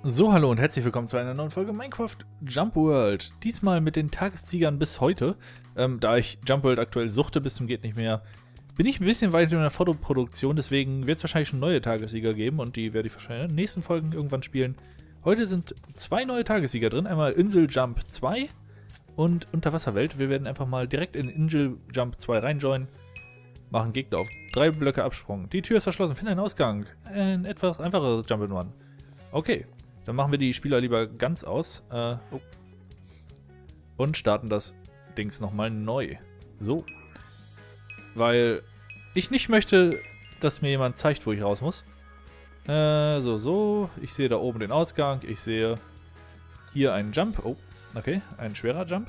So, hallo und herzlich willkommen zu einer neuen Folge Minecraft Jump World. Diesmal mit den Tagesziegern bis heute. Da ich Jump World aktuell suchte bis zum geht nicht mehr, bin ich ein bisschen weiter in der Fotoproduktion, deswegen wird es wahrscheinlich schon neue Tagessieger geben und die werde ich wahrscheinlich in den nächsten Folgen irgendwann spielen. Heute sind zwei neue Tagessieger drin, einmal Insel Jump 2 und Unterwasserwelt. Wir werden einfach mal direkt in Insel Jump 2 reinjoinen, machen Gegner auf 3 Blöcke Absprung. Die Tür ist verschlossen, finde einen Ausgang. Ein etwas einfacheres Jump-in-One. Okay. Dann machen wir die Spieler lieber ganz aus. Und starten das Dings nochmal neu. So. Weil ich nicht möchte, dass mir jemand zeigt, wo ich raus muss. So. Ich sehe da oben den Ausgang. Ich sehe hier einen Jump. Oh, okay. Ein schwerer Jump.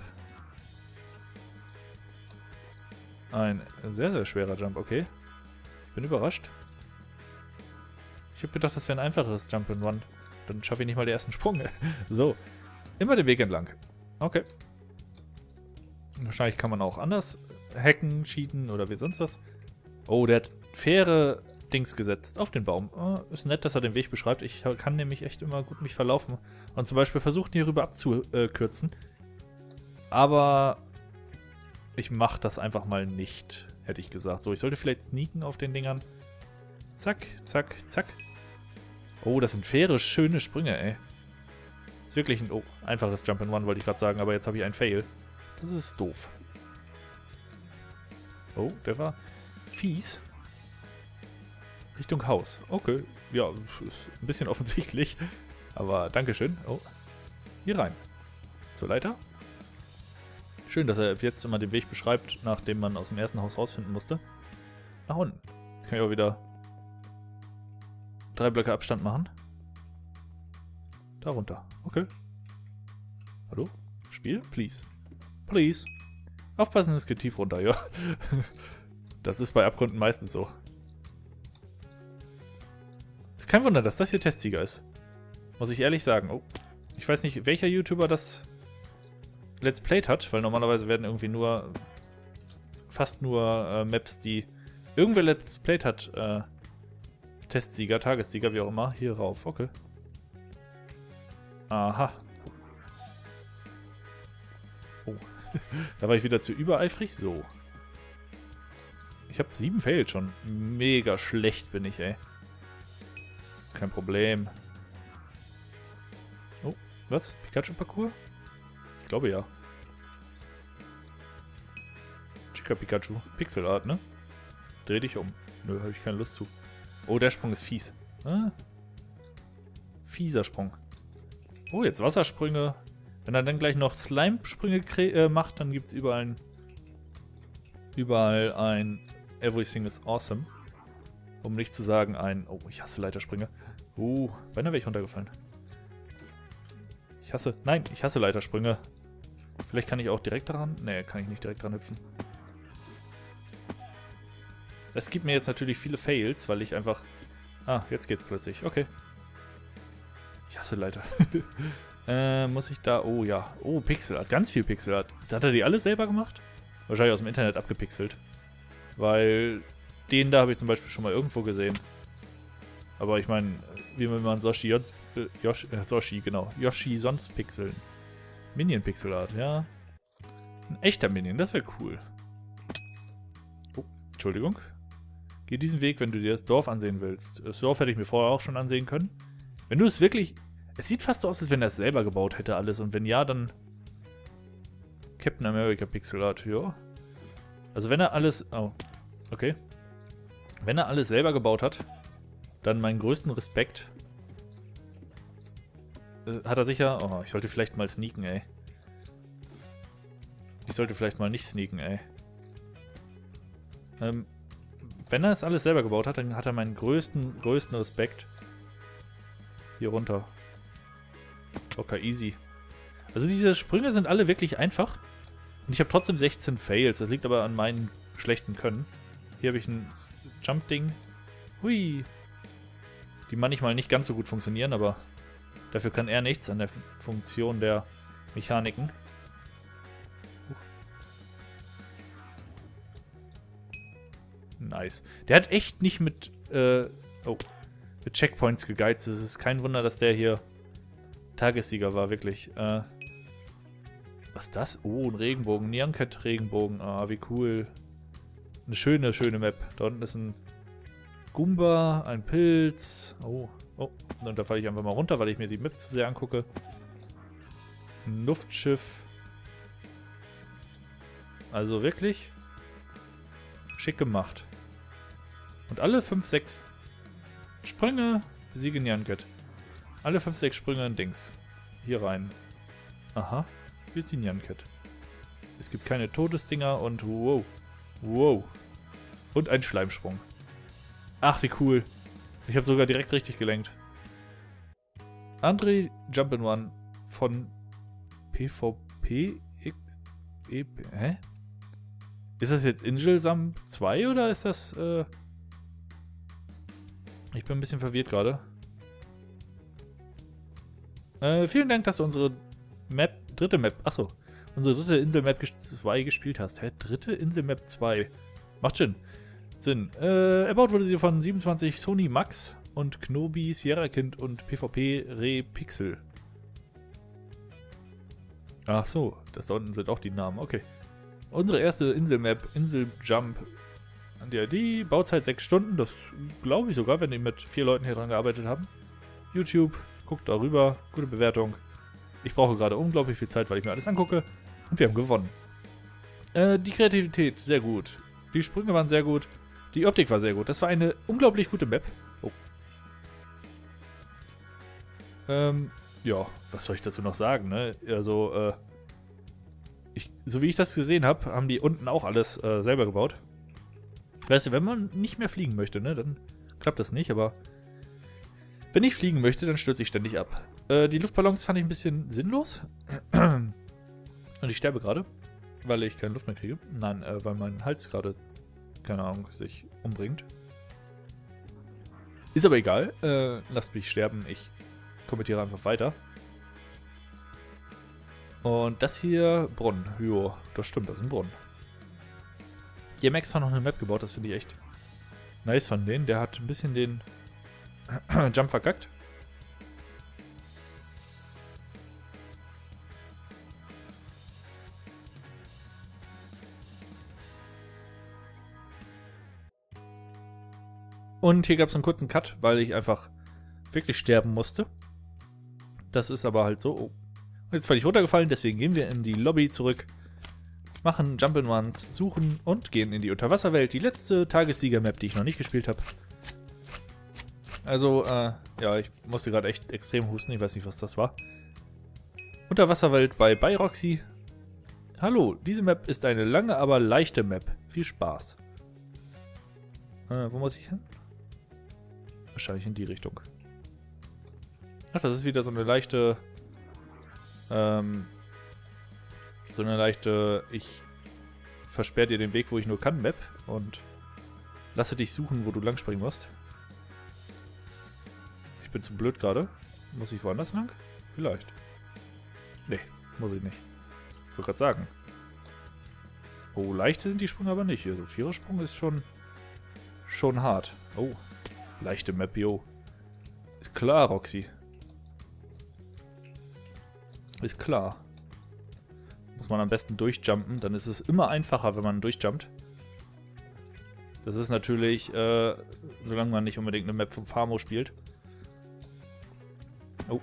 Ein sehr, sehr schwerer Jump, okay. Ich bin überrascht. Ich habe gedacht, das wäre ein einfacheres Jump-and-Run. Dann schaffe ich nicht mal den ersten Sprung. So. Immer den Weg entlang. Okay. Wahrscheinlich kann man auch anders hacken, cheaten oder wie sonst was. Oh, der hat faire Dings gesetzt auf den Baum. Oh, ist nett, dass er den Weg beschreibt. Ich kann nämlich echt immer gut mich verlaufen. Und zum Beispiel versuchen, hier rüber abzukürzen. Aber ich mache das einfach mal nicht, hätte ich gesagt. So, ich sollte vielleicht sneaken auf den Dingern. Zack, zack, zack. Oh, das sind faire, schöne Sprünge, ey. Ist wirklich ein einfaches Jump-and-One, wollte ich gerade sagen, aber jetzt habe ich einen Fail. Das ist doof. Oh, der war fies. Richtung Haus. Okay, ja, ist ein bisschen offensichtlich. Aber Dankeschön. Oh, hier rein. Zur Leiter. Schön, dass er jetzt immer den Weg beschreibt, nachdem man aus dem ersten Haus rausfinden musste. Nach unten. Jetzt kann ich auch wieder 3 Blöcke Abstand machen. Da runter. Okay. Hallo? Spiel? Please. Please. Aufpassen, es geht tief runter, ja. Das ist bei Abgründen meistens so. Ist kein Wunder, dass das hier Testsieger ist. Muss ich ehrlich sagen. Oh. Ich weiß nicht, welcher YouTuber das Let's Played hat, weil normalerweise werden irgendwie nur fast nur Maps, die irgendwer Let's Played hat, Testsieger, Tagessieger, wie auch immer, hier rauf. Okay. Aha. Oh. Da war ich wieder zu übereifrig. So. Ich habe 7 Fails schon. Mega schlecht bin ich, ey. Kein Problem. Oh, was? Pikachu-Parcours? Ich glaube ja. Chica Pikachu. Pixelart, ne? Dreh dich um. Nö, habe ich keine Lust zu. Oh, der Sprung ist fies. Ah. Fieser Sprung. Oh, jetzt Wassersprünge. Wenn er dann gleich noch Slime-Sprünge macht, dann gibt es überall ein Everything is awesome. Um nicht zu sagen ein... Oh, ich hasse Leitersprünge. Beinahe wäre ich runtergefallen. Ich hasse Leitersprünge. Vielleicht kann ich auch direkt daran... Nee, kann ich nicht direkt dran hüpfen. Es gibt mir jetzt natürlich viele Fails, weil ich einfach... Ah, jetzt geht's plötzlich. Okay. Ich hasse Leiter. Muss ich da... Oh ja. Oh, Pixelart. Ganz viel Pixelart. Hat er die alle selber gemacht? Wahrscheinlich aus dem Internet abgepixelt. Weil den da habe ich zum Beispiel schon mal irgendwo gesehen. Aber ich meine, wie will man Yoshi sonst pixeln? Minion-Pixelart, ja. Ein echter Minion, das wäre cool. Oh, Entschuldigung. Geh diesen Weg, wenn du dir das Dorf ansehen willst. Das Dorf hätte ich mir vorher auch schon ansehen können. Wenn du es wirklich... Es sieht fast so aus, als wenn er es selber gebaut hätte alles. Und wenn ja, dann... Captain America Pixel Art, ja. Also wenn er alles... Oh, okay. Wenn er alles selber gebaut hat, dann meinen größten Respekt. Hat er sicher... Oh, ich sollte vielleicht mal sneaken, ey. Ich sollte vielleicht mal nicht sneaken, ey. Wenn er es alles selber gebaut hat, dann hat er meinen größten Respekt. Hier runter. Okay, easy. Also diese Sprünge sind alle wirklich einfach. Und ich habe trotzdem 16 Fails. Das liegt aber an meinem schlechten Können. Hier habe ich ein Jump-Ding. Hui. Die manchmal nicht ganz so gut funktionieren, aber dafür kann er nichts an der Funktion der Mechaniken. Nice. Der hat echt nicht mit Checkpoints gegeizt. Es ist kein Wunder, dass der hier Tagessieger war, wirklich. Was ist das? Oh, ein Regenbogen. Nyan-Cat-Regenbogen. Ah, wie cool. Eine schöne, schöne Map. Da unten ist ein Goomba, ein Pilz. Oh, oh. Und da falle ich einfach mal runter, weil ich mir die Map zu sehr angucke. Ein Luftschiff. Also wirklich schick gemacht. Und alle 5, 6 Sprünge besiegen Nyan-Cat. Alle 5, 6 Sprünge in Dings. Hier rein. Aha. Hier ist die Nyan-Cat. Es gibt keine Todesdinger und wow. Wow. Und ein Schleimsprung. Ach, wie cool. Ich habe sogar direkt richtig gelenkt. André Jump'n'Run von PvP XEP. Hä? Ist das jetzt Ingelsam 2 oder ist das, Ich bin ein bisschen verwirrt gerade. Vielen Dank, dass du unsere dritte Map, achso, unsere dritte Insel-Map 2 gespielt hast. Hä? Dritte Insel-Map 2. Macht Sinn. Erbaut wurde sie von 27 Sony Max und Knobi, Sierra Kind und PvP Repixel. Ach so, das da unten sind auch die Namen, okay. Unsere erste Insel-Map, Insel-Jump. Die Bauzeit 6 Stunden, das glaube ich sogar, wenn die mit 4 Leuten hier dran gearbeitet haben. YouTube, guckt darüber, gute Bewertung. Ich brauche gerade unglaublich viel Zeit, weil ich mir alles angucke. Und wir haben gewonnen. Die Kreativität, sehr gut. Die Sprünge waren sehr gut. Die Optik war sehr gut. Das war eine unglaublich gute Map. Oh. Ja, was soll ich dazu noch sagen, ne? Also, so wie ich das gesehen habe, haben die unten auch alles selber gebaut. Weißt du, wenn man nicht mehr fliegen möchte, ne, dann klappt das nicht, aber wenn ich fliegen möchte, dann stürze ich ständig ab. Die Luftballons fand ich ein bisschen sinnlos. Und ich sterbe gerade, weil ich keine Luft mehr kriege. Nein, weil mein Hals gerade, keine Ahnung, sich umbringt. Ist aber egal. Lasst mich sterben, ich kommentiere einfach weiter. Und das hier, Brunnen. Jo, das stimmt, das ist ein Brunnen. Die MX hat noch eine Map gebaut, das finde ich echt nice von denen. Der hat ein bisschen den Jump verkackt. Und hier gab es einen kurzen Cut, weil ich einfach wirklich sterben musste. Das ist aber halt so. Oh. Jetzt bin ich runtergefallen, deswegen gehen wir in die Lobby zurück. Machen Jump'n'Runs, suchen und gehen in die Unterwasserwelt. Die letzte Tagessieger-Map, die ich noch nicht gespielt habe. Also, ja, ich musste gerade echt extrem husten. Ich weiß nicht, was das war. Unterwasserwelt bei Roxy. Hallo, diese Map ist eine lange, aber leichte Map. Viel Spaß. Wo muss ich hin? Wahrscheinlich in die Richtung. Ach, das ist wieder so eine leichte... ich versperre dir den Weg, wo ich nur kann, Map und lasse dich suchen, wo du lang springen musst. Ich bin zu blöd gerade. Muss ich woanders lang? Vielleicht. Nee, muss ich nicht. Ich wollte gerade sagen. Oh, leichte sind die Sprünge aber nicht. Also 4er-Sprung ist schon hart. Oh, leichte Map, yo. Ist klar, Roxy. Ist klar. Muss man am besten durchjumpen, dann ist es immer einfacher, wenn man durchjumpt. Das ist natürlich, solange man nicht unbedingt eine Map vom Famo spielt. Oh.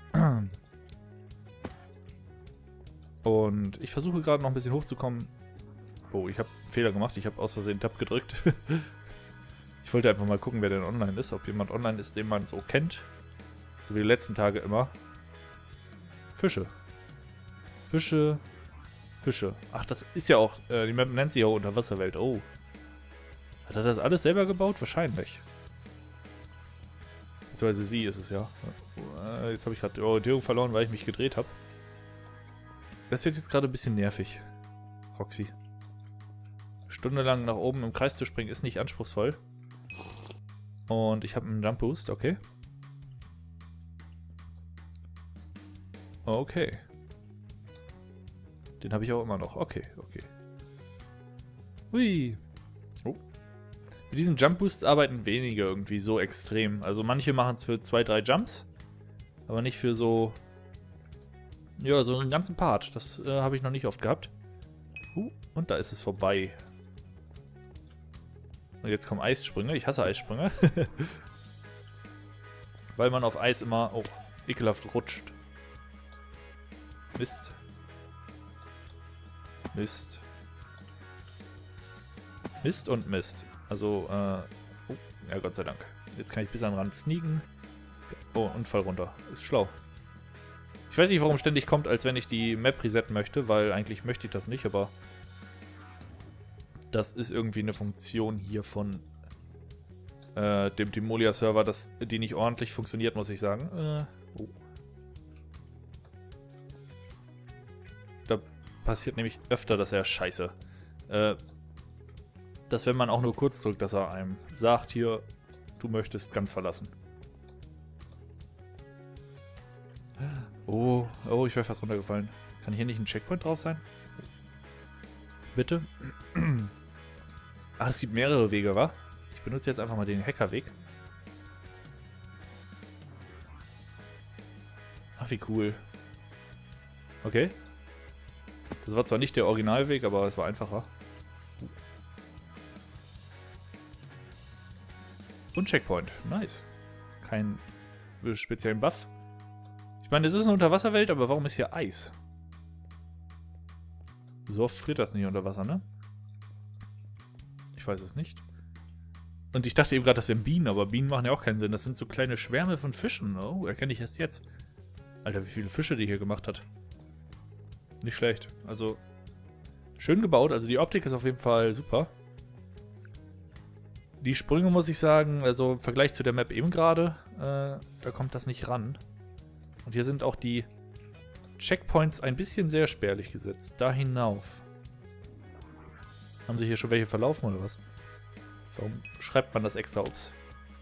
Und ich versuche gerade noch ein bisschen hochzukommen. Oh, ich habe einen Fehler gemacht, ich habe aus Versehen Tab gedrückt. Ich wollte einfach mal gucken, wer denn online ist, ob jemand online ist, den man so kennt. So wie die letzten Tage immer. Fische. Fische. Fische. Ach, das ist ja auch, die Map nennt sich ja Unterwasserwelt. Oh. Hat er das alles selber gebaut? Wahrscheinlich. Beziehungsweise sie ist es ja. Jetzt habe ich gerade die Orientierung verloren, weil ich mich gedreht habe. Das wird jetzt gerade ein bisschen nervig. Roxy. Stundenlang nach oben im Kreis zu springen ist nicht anspruchsvoll. Und ich habe einen Jump Boost, okay. Okay. Den habe ich auch immer noch. Okay, okay. Hui. Oh. Mit diesen Jump Boosts arbeiten wenige irgendwie so extrem. Also manche machen es für 2, 3 Jumps, aber nicht für so Ja, so einen ganzen Part. Das habe ich noch nicht oft gehabt. Und da ist es vorbei. Und jetzt kommen Eissprünge. Ich hasse Eissprünge. Weil man auf Eis immer, oh, ekelhaft rutscht. Mist. Mist. Mist und Mist. Also, oh, ja, Gott sei Dank. Jetzt kann ich bis an den Rand sneaken. Oh, und fall runter. Ist schlau. Ich weiß nicht, warum ständig kommt, als wenn ich die Map resetten möchte, weil eigentlich möchte ich das nicht, aber das ist irgendwie eine Funktion hier von dem Timolia-Server, die nicht ordentlich funktioniert, muss ich sagen. Oh. Da passiert nämlich öfter, dass er scheiße. Dass wenn man auch nur kurz drückt, dass er einem sagt, hier, du möchtest ganz verlassen. Oh, oh, ich wäre fast runtergefallen. Kann hier nicht ein Checkpoint drauf sein? Bitte? Ach, es gibt mehrere Wege, wa? Ich benutze jetzt einfach mal den Hackerweg. Ach, wie cool. Okay. Das war zwar nicht der Originalweg, aber es war einfacher. Und Checkpoint. Nice. Kein speziellen Buff. Ich meine, es ist eine Unterwasserwelt, aber warum ist hier Eis? So oft friert das nicht unter Wasser, ne? Ich weiß es nicht. Und ich dachte eben gerade, das wären Bienen, aber Bienen machen ja auch keinen Sinn. Das sind so kleine Schwärme von Fischen. Oh, erkenne ich erst jetzt. Alter, wie viele Fische die hier gemacht hat. Nicht schlecht. Also, schön gebaut. Also die Optik ist auf jeden Fall super. Die Sprünge, muss ich sagen, also im Vergleich zu der Map eben gerade, da kommt das nicht ran. Und hier sind auch die Checkpoints ein bisschen sehr spärlich gesetzt. Da hinauf. Haben sie hier schon welche verlaufen oder was? Warum schreibt man das extra? Ups.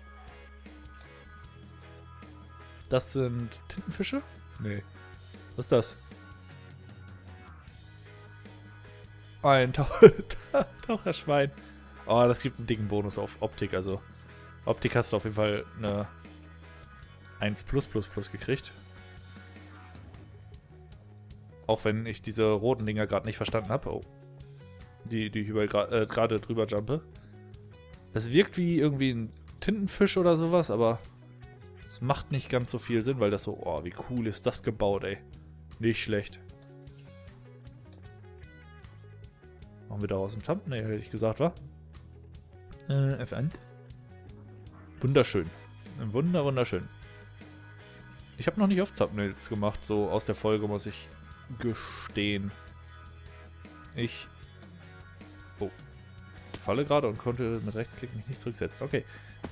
Das sind Tintenfische? Nee. Was ist das? Ein Taucherschwein. Oh, das gibt einen dicken Bonus auf Optik. Also, Optik hast du auf jeden Fall eine 1+++ gekriegt. Auch wenn ich diese roten Dinger gerade nicht verstanden habe. Oh. Die ich gerade drüber jumpe. Das wirkt wie irgendwie ein Tintenfisch oder sowas, aber es macht nicht ganz so viel Sinn, weil das so, oh, wie cool ist das gebaut, ey. Nicht schlecht. Machen wir daraus ein Thumbnail, hätte ich gesagt, wa? F1. Wunderschön. Wunderschön. Ich habe noch nicht oft Thumbnails gemacht, so aus der Folge, muss ich gestehen. Ich falle gerade und konnte mit Rechtsklick mich nicht zurücksetzen. Okay.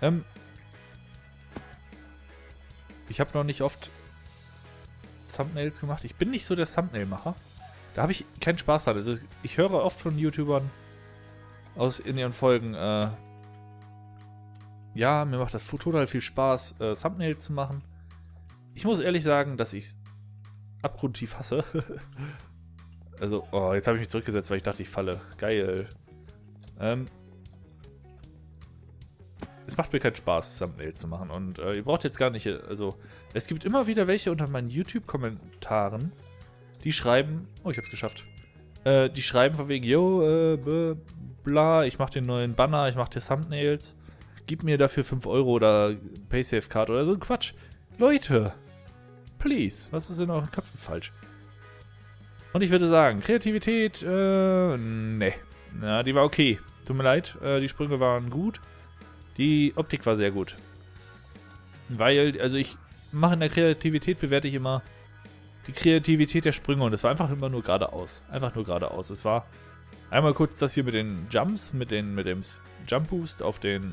Ich habe noch nicht oft Thumbnails gemacht. Ich bin nicht so der Thumbnail-Macher. Da habe ich keinen Spaß dran. Also ich höre oft von YouTubern in ihren Folgen, ja, mir macht das total viel Spaß, Thumbnails zu machen. Ich muss ehrlich sagen, dass ich es abgrundtief hasse. Also, oh, jetzt habe ich mich zurückgesetzt, weil ich dachte, ich falle. Geil. Es macht mir keinen Spaß, Thumbnails zu machen. Und ihr braucht jetzt gar nicht, also, es gibt immer wieder welche unter meinen YouTube-Kommentaren, die schreiben, oh, ich hab's geschafft. Die schreiben von wegen, yo, bla, ich mach den neuen Banner, ich mach dir Thumbnails. Gib mir dafür 5 Euro oder Paysafe-Card oder so ein Quatsch. Leute, please, was ist in euren Köpfen falsch? Und ich würde sagen, Kreativität, ne. Ja, die war okay. Tut mir leid, die Sprünge waren gut. Die Optik war sehr gut. Weil, also ich mache in der Kreativität, bewerte ich immer die Kreativität der Sprünge und es war einfach immer nur geradeaus. Einfach nur geradeaus. Es war einmal kurz das hier mit den Jumps, mit dem Jump Boost auf den,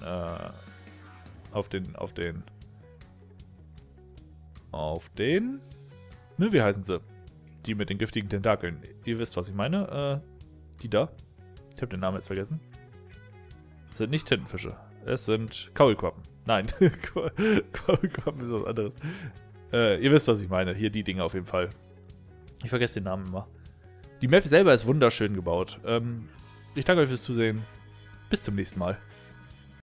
ne, wie heißen sie? Die mit den giftigen Tentakeln. Ihr wisst, was ich meine. Die da. Ich habe den Namen jetzt vergessen. Es sind nicht Tintenfische. Es sind Kaulquappen. Nein, Kaulquappen ist was anderes. Ihr wisst, was ich meine. Hier die Dinge auf jeden Fall. Ich vergesse den Namen immer. Die Map selber ist wunderschön gebaut. Ich danke euch fürs Zusehen. Bis zum nächsten Mal.